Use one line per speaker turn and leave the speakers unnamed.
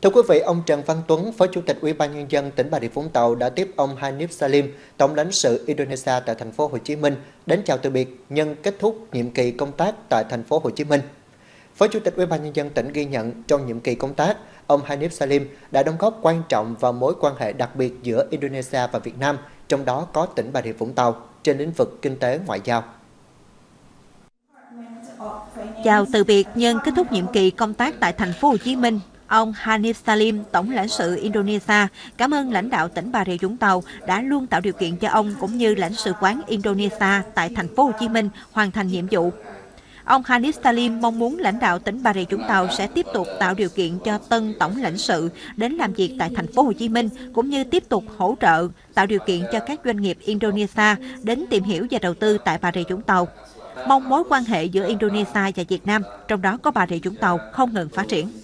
Thưa quý vị, ông Trần Văn Tuấn, Phó Chủ tịch Ủy ban Nhân dân tỉnh Bà Rịa Vũng Tàu đã tiếp ông Hanif Salim, Tổng lãnh sự Indonesia tại thành phố Hồ Chí Minh, đến chào từ biệt nhân kết thúc nhiệm kỳ công tác tại thành phố Hồ Chí Minh. Phó Chủ tịch Ủy ban Nhân dân tỉnh ghi nhận trong nhiệm kỳ công tác, ông Hanif Salim đã đóng góp quan trọng vào mối quan hệ đặc biệt giữa Indonesia và Việt Nam, trong đó có tỉnh Bà Rịa Vũng Tàu, trên lĩnh vực kinh tế ngoại giao.
Chào từ biệt nhân kết thúc nhiệm kỳ công tác tại thành phố Hồ Chí Minh, ông Hanif Salim, Tổng lãnh sự Indonesia, cảm ơn lãnh đạo tỉnh Bà Rịa Vũng Tàu đã luôn tạo điều kiện cho ông cũng như lãnh sự quán Indonesia tại thành phố Hồ Chí Minh hoàn thành nhiệm vụ. Ông Hanif Salim mong muốn lãnh đạo tỉnh Bà Rịa Vũng Tàu sẽ tiếp tục tạo điều kiện cho tân tổng lãnh sự đến làm việc tại thành phố Hồ Chí Minh cũng như tiếp tục hỗ trợ tạo điều kiện cho các doanh nghiệp Indonesia đến tìm hiểu và đầu tư tại Bà Rịa Vũng Tàu. Mong mối quan hệ giữa Indonesia và Việt Nam, trong đó có Bà Rịa Vũng Tàu, không ngừng phát triển.